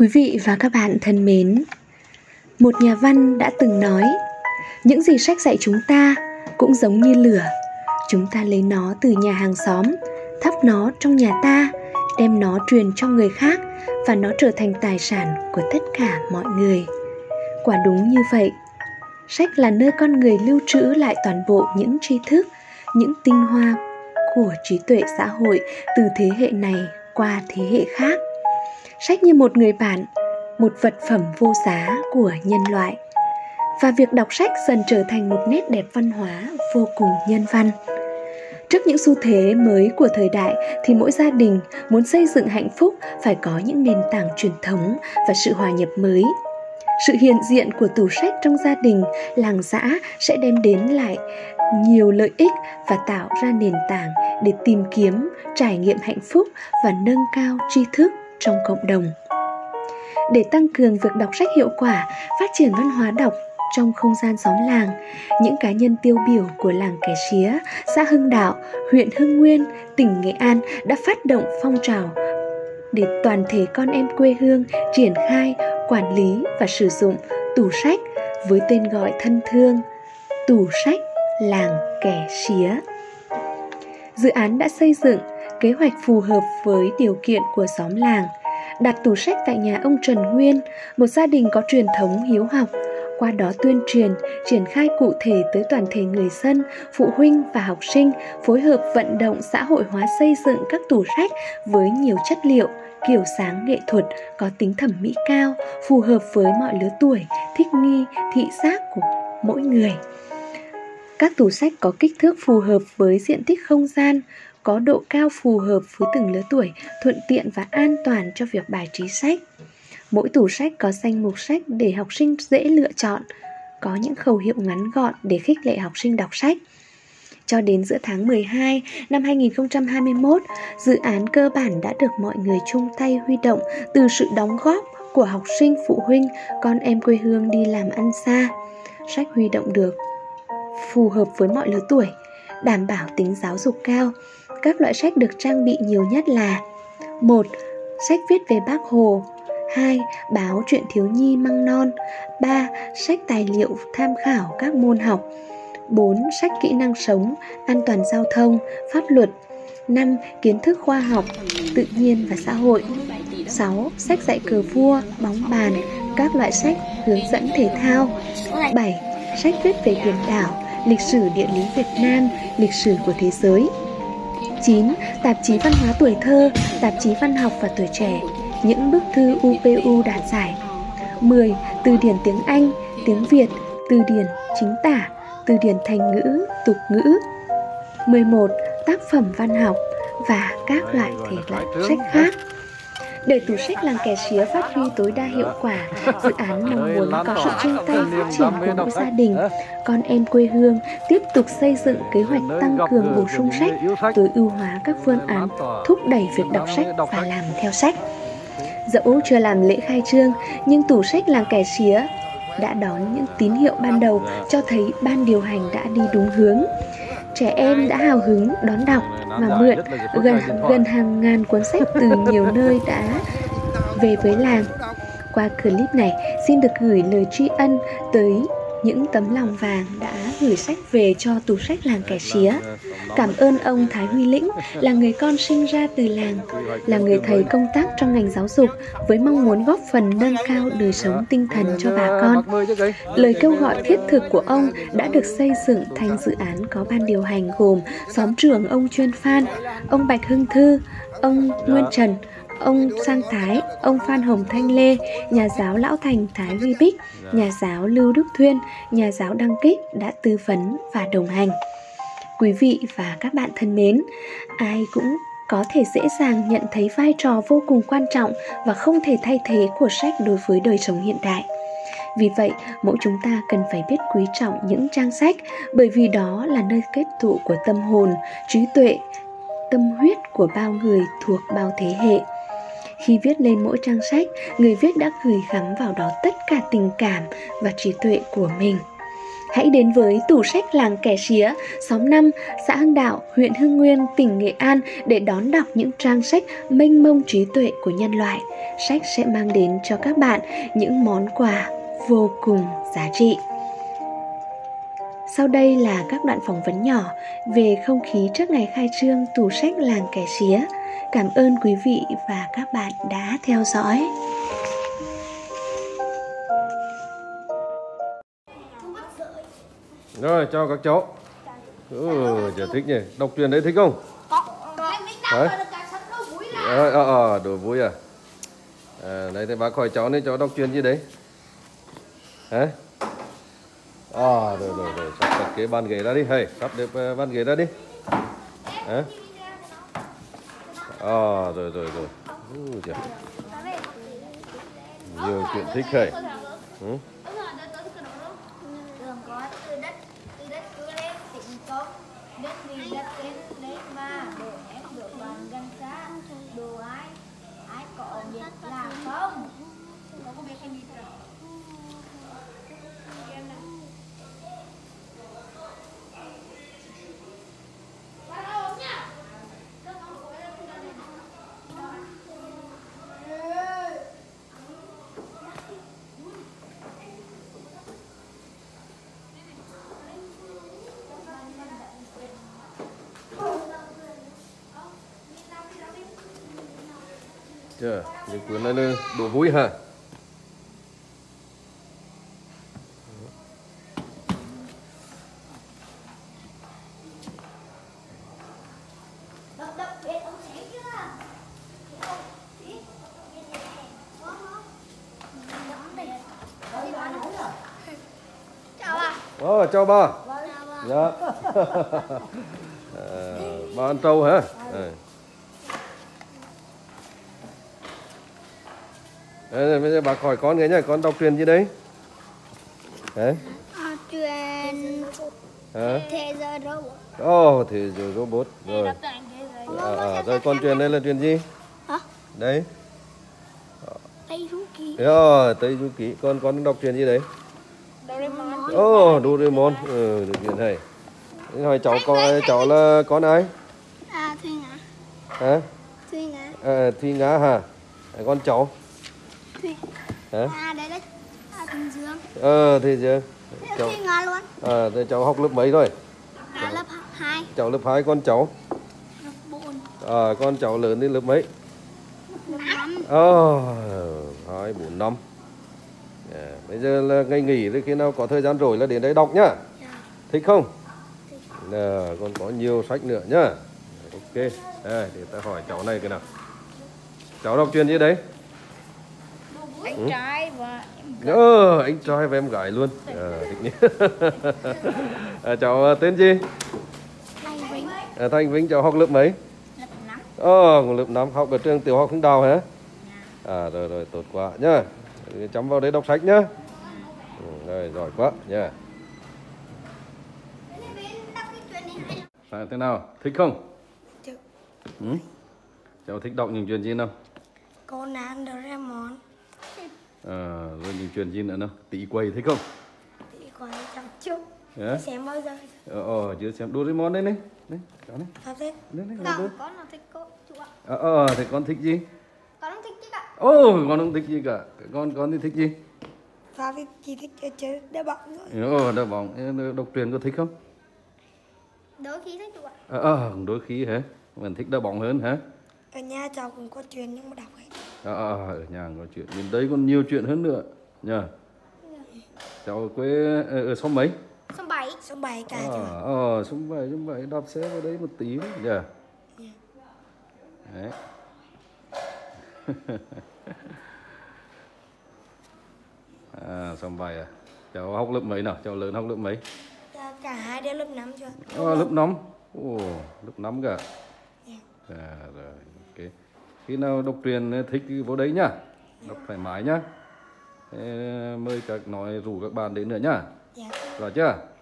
Quý vị và các bạn thân mến, một nhà văn đã từng nói, những gì sách dạy chúng ta cũng giống như lửa. Chúng ta lấy nó từ nhà hàng xóm, thắp nó trong nhà ta, đem nó truyền cho người khác và nó trở thành tài sản của tất cả mọi người. Quả đúng như vậy. Sách là nơi con người lưu trữ lại toàn bộ những tri thức, những tinh hoa của trí tuệ xã hội từ thế hệ này qua thế hệ khác. Sách như một người bạn, một vật phẩm vô giá của nhân loại. Và việc đọc sách dần trở thành một nét đẹp văn hóa vô cùng nhân văn. Trước những xu thế mới của thời đại thì mỗi gia đình muốn xây dựng hạnh phúc phải có những nền tảng truyền thống và sự hòa nhập mới. Sự hiện diện của tủ sách trong gia đình, làng xã sẽ đem đến lại nhiều lợi ích và tạo ra nền tảng để tìm kiếm, trải nghiệm hạnh phúc và nâng cao tri thức trong cộng đồng. Để tăng cường việc đọc sách hiệu quả, phát triển văn hóa đọc trong không gian xóm làng, những cá nhân tiêu biểu của làng Kẻ Xía, xã Hưng Đạo, huyện Hưng Nguyên, tỉnh Nghệ An đã phát động phong trào để toàn thể con em quê hương triển khai, quản lý và sử dụng tủ sách với tên gọi thân thương Tủ sách làng Kẻ Xía. Dự án đã xây dựng kế hoạch phù hợp với điều kiện của xóm làng, đặt tủ sách tại nhà ông Trần Nguyên, một gia đình có truyền thống hiếu học, qua đó tuyên truyền, triển khai cụ thể tới toàn thể người dân, phụ huynh và học sinh, phối hợp vận động xã hội hóa xây dựng các tủ sách với nhiều chất liệu, kiểu dáng nghệ thuật, có tính thẩm mỹ cao, phù hợp với mọi lứa tuổi, thích nghi thị giác của mỗi người. Các tủ sách có kích thước phù hợp với diện tích không gian, có độ cao phù hợp với từng lứa tuổi, thuận tiện và an toàn cho việc bài trí sách. Mỗi tủ sách có danh mục sách để học sinh dễ lựa chọn, có những khẩu hiệu ngắn gọn để khích lệ học sinh đọc sách. Cho đến giữa tháng 12 năm 2021, dự án cơ bản đã được mọi người chung tay huy động từ sự đóng góp của học sinh, phụ huynh, con em quê hương đi làm ăn xa. Sách huy động được phù hợp với mọi lứa tuổi, đảm bảo tính giáo dục cao. Các loại sách được trang bị nhiều nhất là: 1. Sách viết về Bác Hồ. 2. Báo truyện thiếu nhi măng non. 3. Sách tài liệu tham khảo các môn học. 4. Sách kỹ năng sống, an toàn giao thông, pháp luật. 5. Kiến thức khoa học, tự nhiên và xã hội. 6. Sách dạy cờ vua, bóng bàn, các loại sách hướng dẫn thể thao. 7. Sách viết về biển đảo, lịch sử địa lý Việt Nam, lịch sử của thế giới. 9. Tạp chí văn hóa tuổi thơ, tạp chí văn học và tuổi trẻ, những bức thư UPU đạt giải. 10. Từ điển tiếng Anh, tiếng Việt, từ điển chính tả, từ điển thành ngữ, tục ngữ. 11. Tác phẩm văn học và các loại thể loại sách khác. Để tủ sách làng Kẻ Xía phát huy tối đa hiệu quả, dự án mong muốn có sự chung tay phát triển của mỗi gia đình, con em quê hương tiếp tục xây dựng kế hoạch tăng cường bổ sung sách, tối ưu hóa các phương án thúc đẩy việc đọc sách và làm theo sách. Dẫu chưa làm lễ khai trương, nhưng tủ sách làng Kẻ Xía đã đón những tín hiệu ban đầu cho thấy ban điều hành đã đi đúng hướng. Trẻ em đã hào hứng đón đọc và mượn gần hàng ngàn cuốn sách từ nhiều nơi đã về với làng. Qua clip này, xin được gửi lời tri ân tới những tấm lòng vàng đã gửi sách về cho tủ sách làng Kẻ Xía. Cảm ơn ông Thái Huy Lĩnh, là người con sinh ra từ làng, là người thầy công tác trong ngành giáo dục với mong muốn góp phần nâng cao đời sống tinh thần cho bà con. Lời kêu gọi thiết thực của ông đã được xây dựng thành dự án có ban điều hành gồm xóm trưởng ông Chuyên Phan, ông Bạch Hưng Thư, ông Nguyên Trần, ông Sang Thái, ông Phan Hồng Thanh Lê, nhà giáo Lão Thành Thái Huy Bích, nhà giáo Lưu Đức Thuyên, nhà giáo Đăng Kích đã tư vấn và đồng hành. Quý vị và các bạn thân mến, ai cũng có thể dễ dàng nhận thấy vai trò vô cùng quan trọng và không thể thay thế của sách đối với đời sống hiện đại. Vì vậy, mỗi chúng ta cần phải biết quý trọng những trang sách, bởi vì đó là nơi kết tụ của tâm hồn, trí tuệ, tâm huyết của bao người thuộc bao thế hệ. Khi viết lên mỗi trang sách, người viết đã gửi gắm vào đó tất cả tình cảm và trí tuệ của mình. Hãy đến với tủ sách Làng Kẻ Sía, xóm 5, xã Hưng Đạo, huyện Hưng Nguyên, tỉnh Nghệ An để đón đọc những trang sách mênh mông trí tuệ của nhân loại. Sách sẽ mang đến cho các bạn những món quà vô cùng giá trị. Sau đây là các đoạn phỏng vấn nhỏ về không khí trước ngày khai trương tủ sách Làng Kẻ Sía. Cảm ơn quý vị và các bạn đã theo dõi. Rồi, chào các cháu. Giờ thích nhỉ? Đọc truyện đấy thích không? Đấy. Đùa vui à? Đấy thì bác hỏi cháu nên cháu đọc truyện gì đấy? Hả? Rồi, sắp đặt cái bàn ghế ra đi. Hey, sắp được bàn ghế ra đi. Hả? Rồi. Nhiều chuyện thích hay. Chờ, những cuốn này là đồ vui hả? Chào ba. Dạ. Ba ăn trâu hả? Bây giờ bác hỏi con cái nhá, con đọc truyện gì đấy? Đấy. Truyện Thế giới robot. Thế giới robot. Rồi. Rồi con truyện đây là truyện gì? Hả? Đấy. Tây Du Ký. Tây Du Ký. Con đọc truyện gì đấy? Doraemon. Doraemon. Được truyện hay. Hỏi cháu là con ai? Thùy Ngã. Hả? Thùy Ngã. Thùy Ngã hả? Con cháu? Thùy. Hả? Đấy đấy. Thùy Dương. Thùy Dương. Cháu... Thùy Ngã luôn. Thế cháu học lớp mấy rồi? Lớp 2. Cháu lớp 2, con cháu? Lớp 4. Con cháu lớn đến lớp mấy? Lớp 5. 2, 4, 5. Bây giờ là ngày nghỉ thì khi nào có thời gian rồi là đến đây đọc nhá. Thích không? Còn có nhiều sách nữa nhá. Ok. Đây, để ta hỏi cháu này cái nào. Cháu đọc truyện gì đấy? Anh trai và anh trai và em gái luôn. Thích nhỉ. Cháu tên gì? Thanh Vĩnh. Thanh Vĩnh, cháu học lớp mấy? Lớp 5. Lớp 5, học ở trường tiểu học Hưng Đạo hả? Rồi, tốt quá nhá. Chấm vào đấy đọc sách nhá. Rồi, giỏi quá nha. Thế nào? Thích không? Thích. Cháu thích đọc những chuyện gì nào? Conan, Doraemon. Rồi những chuyện gì nữa nào? Tỷ quay thích không? Tỷ quay chăm chút. Xem bao giờ? Chưa xem Doraemon đấy này. Đấy, cháu này. Thích. Con nào thích cô chú ạ? Thì con thích gì? Con không thích gì cả. Con không thích gì cả. Con thì thích gì? Thì chỉ thích chơi đá bóng thôi. Đá bóng. Đọc truyện có thích không? Đôi khi thích chú ạ. Đôi khi hả? Mình thích đá bóng hơn hả? Ở nhà cháu cũng có chuyện nhưng mà đọc hết. Ở nhà có chuyện. Bên đấy còn nhiều chuyện hơn nữa nha. Cháu quê ở xóm mấy? Xóm 7. Xóm 7 cả xóm 7 đạp xe vào đấy một tí nhỉ. Đấy. Xóm 7 à? Cháu học lớp mấy nào? Cháu lớn học lớp mấy? Cả hai đều lớp 5 chưa? Lớp 5. Lớp 5 cả. Rồi, ok. Khi nào đọc truyện thích vô đấy nhá. Đọc thoải mái nhá. Mời các rủ các bạn đến nữa nhá. Rồi chưa?